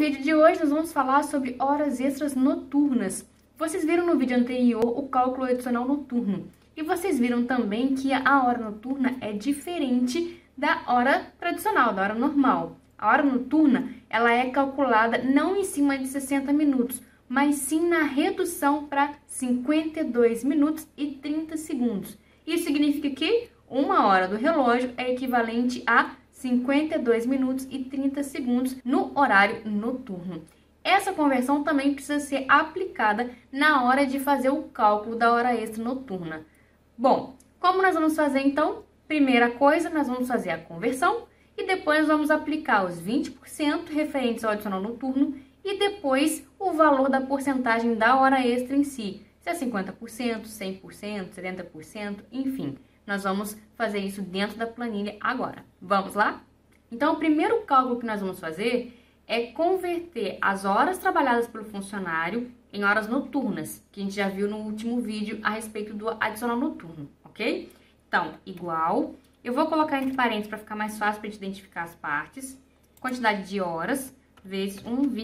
vídeo de hoje nós vamos falar sobre horas extras noturnas. Vocês viram no vídeo anterior o cálculo adicional noturno. E vocês viram também que a hora noturna é diferente da hora tradicional, da hora normal. A hora noturna, ela é calculada não em cima de 60 minutos, mas sim na redução para 52 minutos e 30 segundos. Isso significa que uma hora do relógio é equivalente a 52 minutos e 30 segundos no horário noturno. Essa conversão também precisa ser aplicada na hora de fazer o cálculo da hora extra noturna. Bom, como nós vamos fazer então? Primeira coisa, nós vamos fazer a conversão e depois vamos aplicar os 20% referentes ao adicional noturno e depois o valor da porcentagem da hora extra em si. Se é 50%, 100%, 70%, enfim. Nós vamos fazer isso dentro da planilha agora. Vamos lá? Então, o primeiro cálculo que nós vamos fazer é converter as horas trabalhadas pelo funcionário em horas noturnas, que a gente já viu no último vídeo a respeito do adicional noturno, ok? Então, igual, eu vou colocar entre parênteses para ficar mais fácil para a gente identificar as partes, quantidade de horas vezes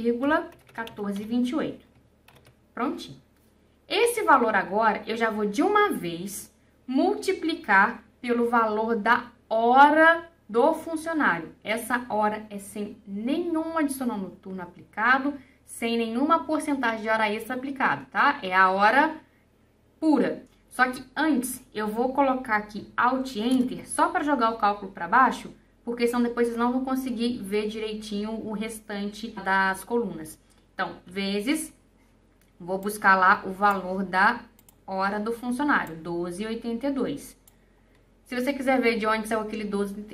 1,1428. Prontinho. Esse valor agora, eu já vou de uma vez multiplicar pelo valor da hora do funcionário. Essa hora é sem nenhum adicional noturno aplicado, sem nenhuma porcentagem de hora extra aplicada, tá? É a hora pura. Só que antes, eu vou colocar aqui Alt Enter só para jogar o cálculo para baixo, porque senão depois vocês não vão conseguir ver direitinho o restante das colunas. Então, vezes, vou buscar lá o valor da hora do funcionário, 12,82. Se você quiser ver de onde saiu aquele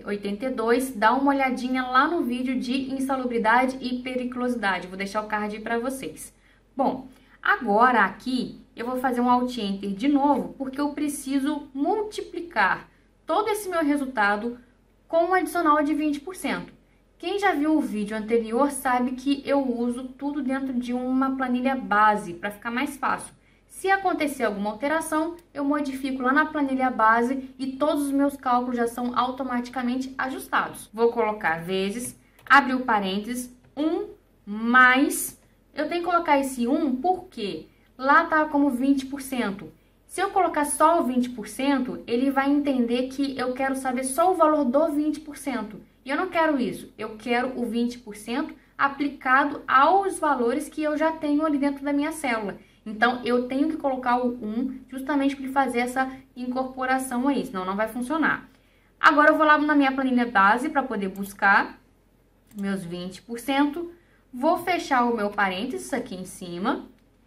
12,82, dá uma olhadinha lá no vídeo de insalubridade e periculosidade. Vou deixar o card aí para vocês. Bom, agora aqui eu vou fazer um Alt Enter de novo, porque eu preciso multiplicar todo esse meu resultado com um adicional de 20%. Quem já viu o vídeo anterior sabe que eu uso tudo dentro de uma planilha base, para ficar mais fácil. Se acontecer alguma alteração, eu modifico lá na planilha base e todos os meus cálculos já são automaticamente ajustados. Vou colocar vezes, abrir o parênteses, 1 mais... Eu tenho que colocar esse 1 porque lá tá como 20%. Se eu colocar só o 20%, ele vai entender que eu quero saber só o valor do 20%. E eu não quero isso, eu quero o 20% aplicado aos valores que eu já tenho ali dentro da minha célula. Então, eu tenho que colocar o 1 justamente para fazer essa incorporação aí, senão não vai funcionar. Agora, eu vou lá na minha planilha base para poder buscar meus 20%. Vou fechar o meu parênteses aqui em cima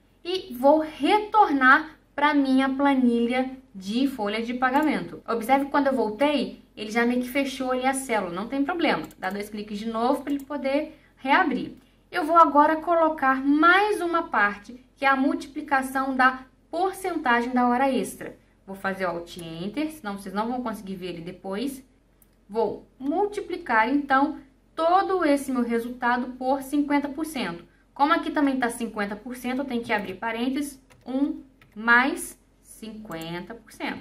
e vou retornar para minha planilha de folha de pagamento. Observe que quando eu voltei, ele já meio que fechou ali a célula, não tem problema. Dá 2 cliques de novo para ele poder reabrir. Eu vou agora colocar mais uma parte, que é a multiplicação da porcentagem da hora extra. Vou fazer o Alt Enter, senão vocês não vão conseguir ver ele depois. Vou multiplicar, então, todo esse meu resultado por 50%. Como aqui também está 50%, eu tenho que abrir parênteses, 1 mais 50%.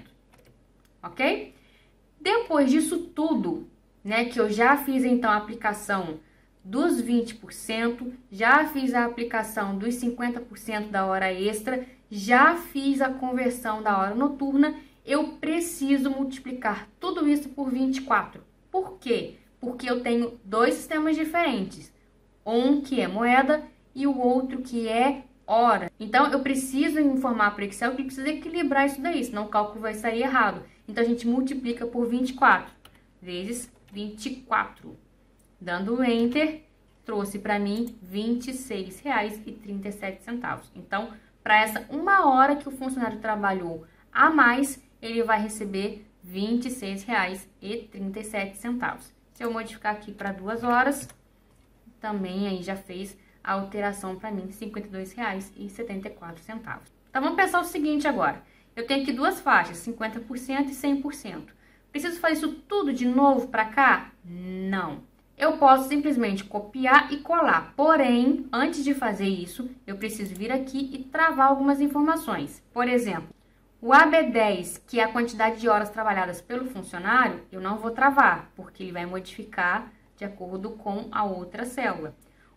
Ok? Depois disso tudo, né, que eu já fiz, então, a aplicação dos 20%, já fiz a aplicação dos 50% da hora extra, já fiz a conversão da hora noturna, eu preciso multiplicar tudo isso por 24. Por quê? Porque eu tenho dois sistemas diferentes, um que é moeda e o outro que é hora. Então, eu preciso informar para o Excel que ele precisa equilibrar isso daí, senão o cálculo vai sair errado. Então, a gente multiplica por 24 vezes 24. Dando Enter, trouxe para mim R$ 26,37. Então, para essa uma hora que o funcionário trabalhou a mais, ele vai receber R$ 26,37. Se eu modificar aqui para 2 horas, também aí já fez a alteração para mim, R$ 52,74. Então, vamos pensar o seguinte agora. Eu tenho aqui duas faixas, 50% e 100%. Preciso fazer isso tudo de novo para cá? Não. Eu posso simplesmente copiar e colar. Porém, antes de fazer isso, eu preciso vir aqui e travar algumas informações. Por exemplo, o AB10, que é a quantidade de horas trabalhadas pelo funcionário, eu não vou travar, porque ele vai modificar de acordo com a outra célula.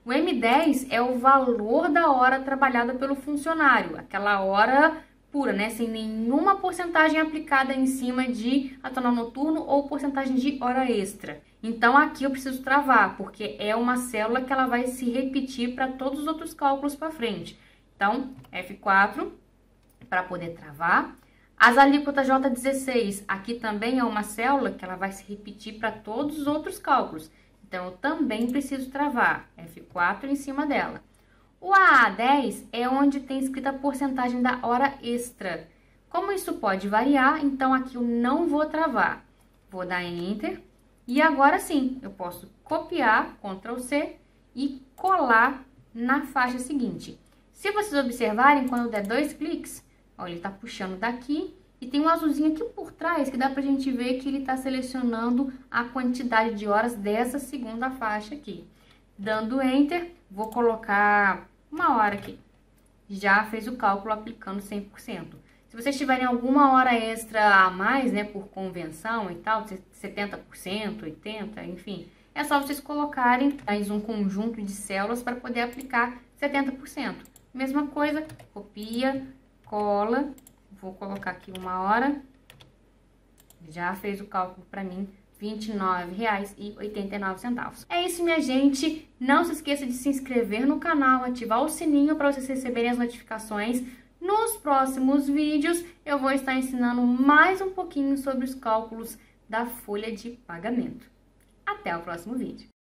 O M10 é o valor da hora trabalhada pelo funcionário, aquela hora pura, né? Sem nenhuma porcentagem aplicada em cima de adicional noturno ou porcentagem de hora extra. Então, aqui eu preciso travar, porque é uma célula que ela vai se repetir para todos os outros cálculos para frente. Então, F4 para poder travar. As alíquotas J16, aqui também é uma célula que ela vai se repetir para todos os outros cálculos. Então, eu também preciso travar, F4 em cima dela. O AA10 é onde tem escrita a porcentagem da hora extra. Como isso pode variar, então aqui eu não vou travar. Vou dar Enter. E agora sim, eu posso copiar, Ctrl C, e colar na faixa seguinte. Se vocês observarem, quando eu der 2 cliques, ó, ele está puxando daqui. E tem um azulzinho aqui por trás que dá pra gente ver que ele está selecionando a quantidade de horas dessa segunda faixa aqui. Dando Enter, vou colocar 1 hora aqui. Já fez o cálculo aplicando 100%. Se vocês tiverem alguma hora extra a mais, né, por convenção e tal, 70%, 80%, enfim, é só vocês colocarem mais um conjunto de células para poder aplicar 70%. Mesma coisa, copia, cola. Vou colocar aqui 1 hora, já fez o cálculo para mim, R$ 29,89. É isso, minha gente. Não se esqueça de se inscrever no canal, ativar o sininho para vocês receberem as notificações. Nos próximos vídeos, eu vou estar ensinando mais um pouquinho sobre os cálculos da folha de pagamento. Até o próximo vídeo.